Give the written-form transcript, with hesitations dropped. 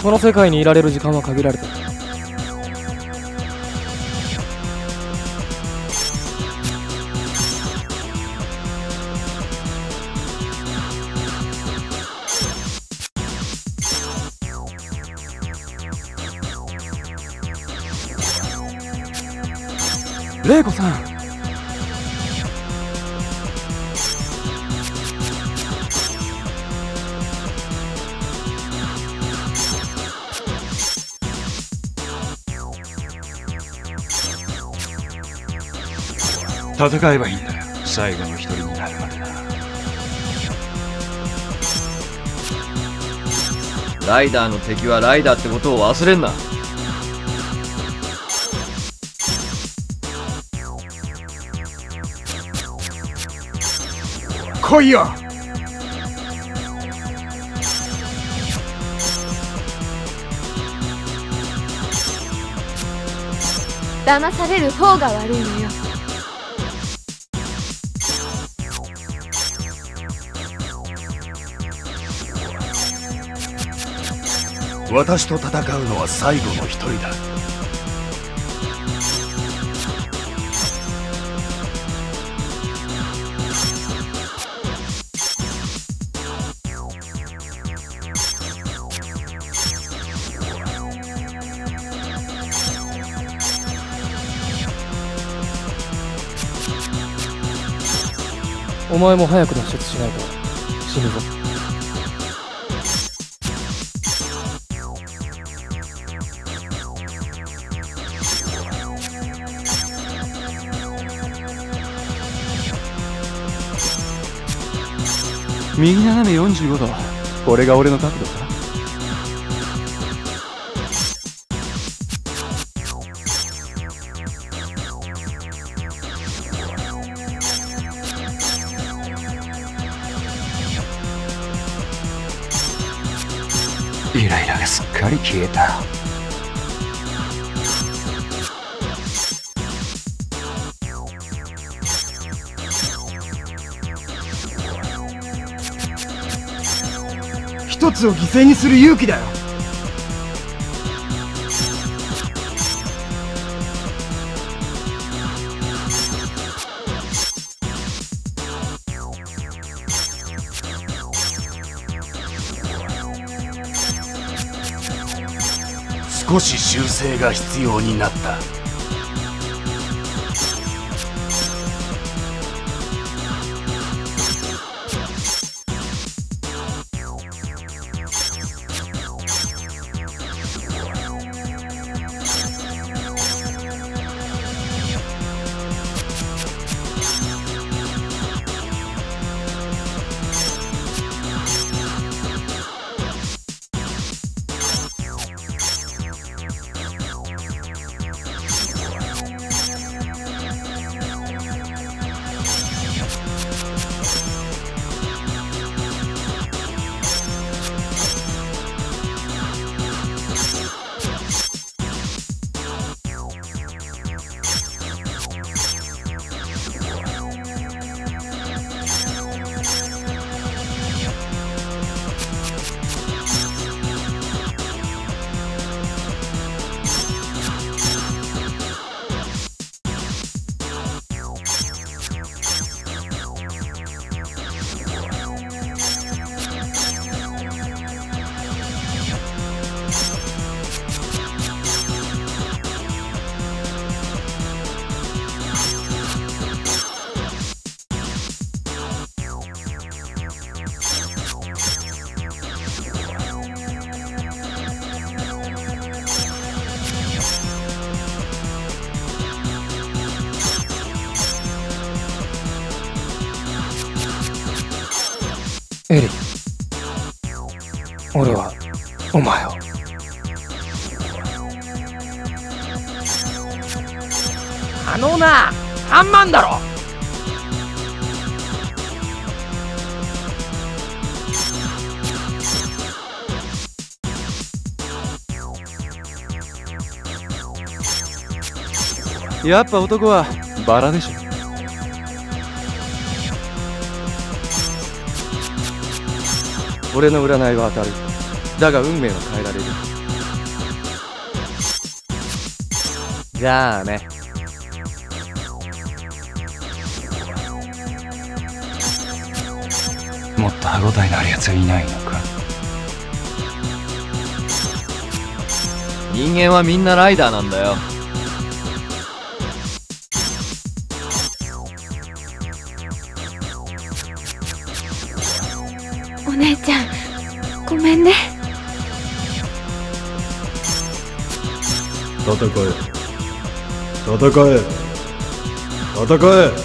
この世界にいられる時間は限られてる。玲子さん、 戦えばいいんだよ、最後の一人になるまでな。 ライダーの敵はライダーってことを忘れんな。 来いよ。 騙される方が悪いのよ。 私と戦うのは最後の一人だ。 お前も早く脱出しないと死ぬぞ。 右斜め45度、これが俺の角度か。イライラがすっかり消えた。 一つを犠牲にする勇気だよ。 少し修正が必要になった。 エリ、俺はお前を。 あのな、3万だろ。 やっぱ男はバラでしょ。俺の占いは当たる。だが運命は変えられる。 じゃあね。 もっと歯応えのあるやつはいないのか？ 人間はみんなライダーなんだよ。 お姉ちゃんごめんね。 戦え戦え戦え。